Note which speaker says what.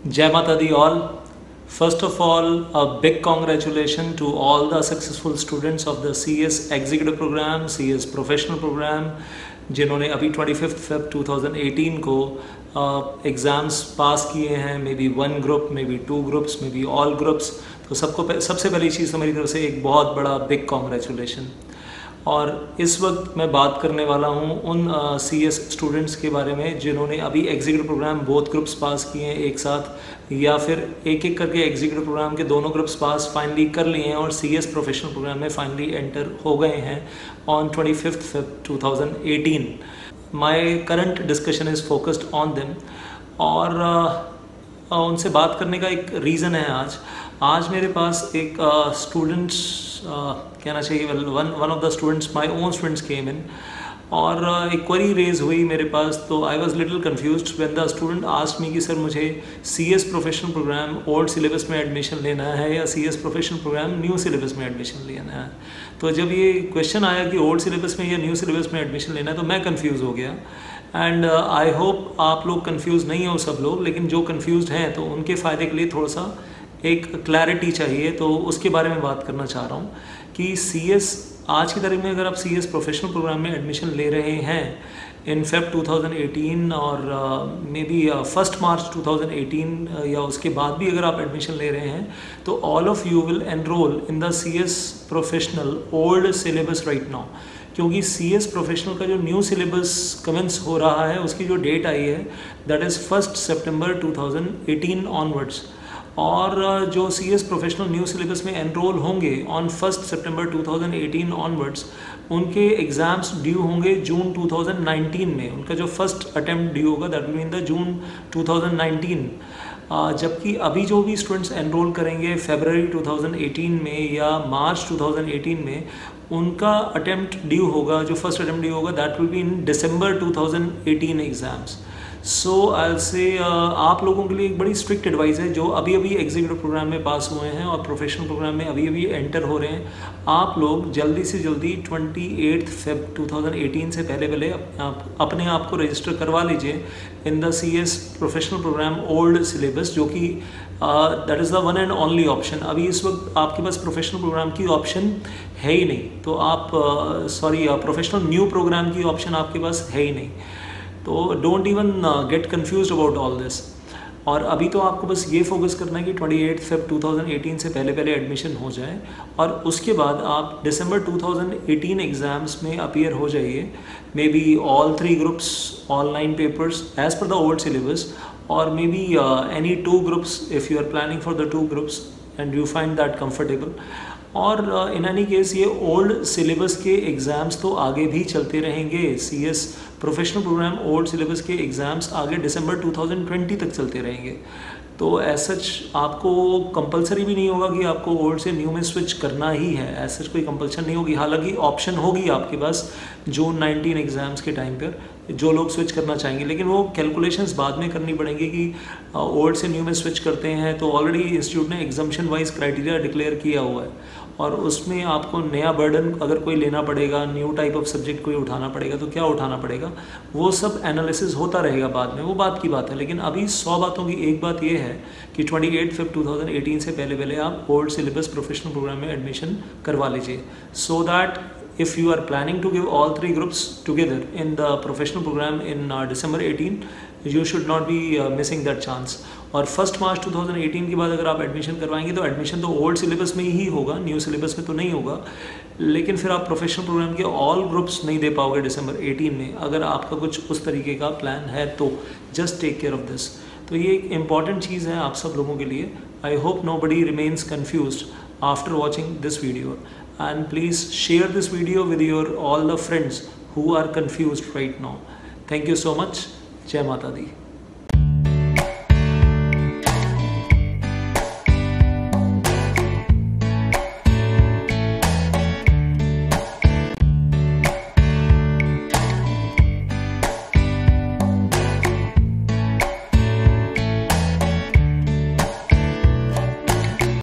Speaker 1: Jai Mata Di all. First of all, a big congratulations to all the successful students of the CS Executive Program, CS Professional Program, जिन्होंने अभी 25 Feb 2018 को exams pass किए हैं, maybe 1 group, maybe 2 groups, maybe all groups. तो सबसे पहली चीज़ तो मेरी तरफ से एक बहुत बड़ा बिग कॉन्ग्रेचुलेशन। और इस वक्त मैं बात करने वाला हूँ उन CS स्टूडेंट्स के बारे में जिन्होंने अभी executive programme both groups pass किए हैं एक साथ, या फिर एक एक करके एग्जीक्यूटिव प्रोग्राम के दोनों ग्रुप्स पास फाइनली कर लिए हैं और CS प्रोफेशनल प्रोग्राम में फाइनली एंटर हो गए हैं on 25 Feb 2018। My current discussion is focused on them, और उनसे बात करने का एक रीज़न है आज मेरे पास एक स्टूडेंट्स कहना चाहिए one of the students, my own students came in, और एक क्वेरी रेज हुई मेरे पास। So I was little confused when the student asked me कि सर मुझे CS professional programme old syllabus में एडमिशन लेना है या CS professional programme new syllabus में एडमिशन लेना है। तो जब ये क्वेश्चन आया कि ओल्ड सिलेबस में या न्यू सिलेबस में एडमिशन लेना है, तो मैं कन्फ्यूज़ हो गया। एंड आई होप आप लोग कन्फ्यूज़ नहीं हो सब लोग, लेकिन जो कन्फ्यूज़ हैं तो उनके फ़ायदे के लिए थोड़ा सा एक क्लैरिटी चाहिए, तो उसके बारे में बात करना चाह रहा हूँ कि CS आज की तारीख में अगर आप CS प्रोफेशनल प्रोग्राम में एडमिशन ले रहे हैं इन Feb 2018 और मे बी 1 मार्च 2018 या उसके बाद भी अगर आप एडमिशन ले रहे हैं, तो all of you will enrol in the CS professional old syllabus right now. क्योंकि CS प्रोफेशनल का जो न्यू सिलेबस कमेंस हो रहा है उसकी जो डेट आई है दैट इज़ 1 सितंबर 2018 ऑनवर्ड्स, और जो CS प्रोफेशनल न्यू सिलेबस में एनरोल होंगे ऑन 1 सितंबर 2018 ऑनवर्ड्स, उनके एग्ज़ाम्स ड्यू होंगे जून 2019 में। उनका जो फर्स्ट अटैम्प्ट ड्यू होगा that will be in the June 2019। जबकि अभी जो भी स्टूडेंट्स एनरोल करेंगे फरवरी 2018 में या मार्च 2018 में, उनका अटैम्प्ट ड्यू होगा, जो फर्स्ट अटैम्प्ट ड्यू होगा that will be in December 2018 exams. So I say आप लोगों के लिए एक बड़ी स्ट्रिक्ट एडवाइस है जो अभी एग्जीक्यूटिव प्रोग्राम में पास हुए हैं और प्रोफेशनल प्रोग्राम में अभी एंटर हो रहे हैं। आप लोग जल्दी से जल्दी 28 Feb 2018 से पहले अपने आप को रजिस्टर करवा लीजिए in the CS professional programme old syllabus, जो कि that is the one and only option. अभी इस वक्त आपके पास प्रोफेशनल प्रोग्राम की ऑप्शन है ही नहीं, तो आप प्रोफेशनल न्यू प्रोग्राम की ऑप्शन आपके पास है ही नहीं। तो don't even get confused about all this. और अभी तो आपको बस ये फोकस करना है कि 28 Feb 2018 से पहले एडमिशन हो जाए, और उसके बाद आप दिसंबर 2018 एग्ज़ाम्स में अपीयर हो जाइए। Maybe all 3 groups online papers as per the old syllabus, और maybe any 2 groups if you are planning for the 2 groups and you find that comfortable. और इन एनी केस ये old syllabus के exams तो आगे भी चलते रहेंगे। CS professional programme old syllabus के एग्ज़ाम्स आगे दिसंबर 2020 तक चलते रहेंगे। तो एज सच आपको कंपलसरी भी नहीं होगा कि आपको ओल्ड से न्यू में स्विच करना ही है, एज सच कोई कंपल्शन नहीं होगी। हालांकि ऑप्शन होगी आपके पास जून 19 एग्ज़ाम्स के टाइम पर जो लोग स्विच करना चाहेंगे, लेकिन वो कैलकुलेशंस बाद में करनी पड़ेंगी कि ओल्ड से न्यू में स्विच करते हैं तो ऑलरेडी इंस्टीट्यूट ने एग्जाम्शन वाइज क्राइटेरिया डिक्लेयर किया हुआ है, और उसमें आपको नया बर्डन अगर कोई लेना पड़ेगा, न्यू टाइप ऑफ सब्जेक्ट कोई उठाना पड़ेगा, तो क्या उठाना पड़ेगा वो सब एनालिसिस होता रहेगा बाद में, वो बात की बात है। लेकिन अभी 100 बातों की एक बात ये है कि 28 Feb 2018 से पहले आप ओल्ड सिलेबस प्रोफेशनल प्रोग्राम में एडमिशन करवा लीजिए, so that if you are planning to give all 3 groups together in the professional program in December 18, you should not be missing that chance। और 1 मार्च 2018 के बाद अगर आप एडमिशन करवाएंगे तो एडमिशन तो ओल्ड सिलेबस में ही होगा, न्यू सिलेबस में तो नहीं होगा। लेकिन फिर आप प्रोफेशनल प्रोग्राम के ऑल ग्रुप्स नहीं दे पाओगे दिसंबर 18 में, अगर आपका कुछ उस तरीके का प्लान है तो just take care of this. तो ये एक इम्पॉर्टेंट चीज़ है आप सब लोगों के लिए। I hope nobody remains confused after watching this video, and please share this video with your all the friends who are confused right now. Thank you so much. Jai Mata Di.